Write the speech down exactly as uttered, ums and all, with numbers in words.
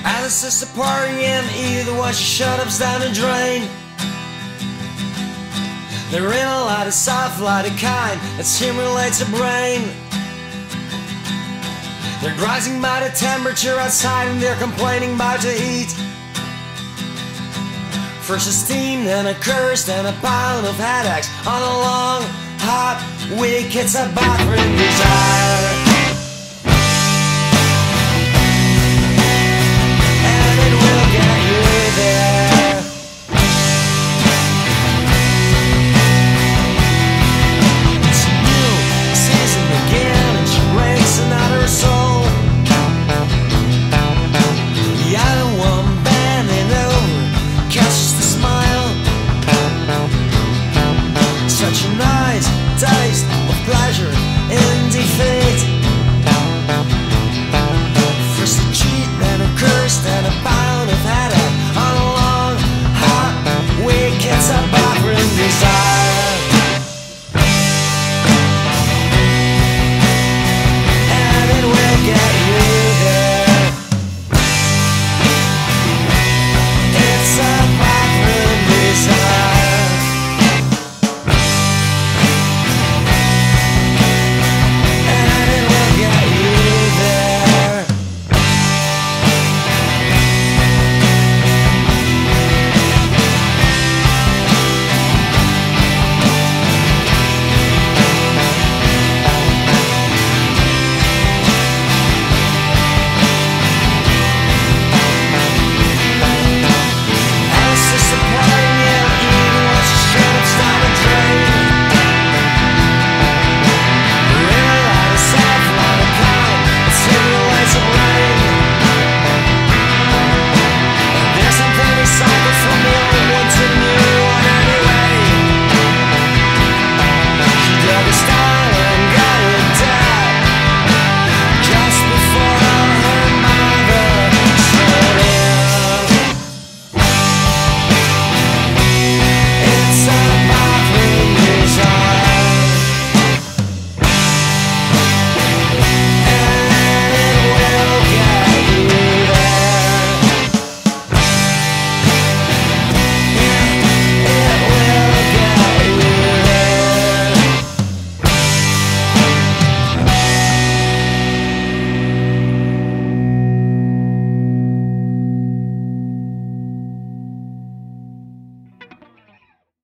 Alice is a party and either one she shut ups down the drain. They're in a lot of soft, lot of kind that stimulates the brain. They're rising by the temperature outside and they're complaining about the heat. First a steam, then a curse, then a pile of headaches on a long, hot week. It's a bathroom desire.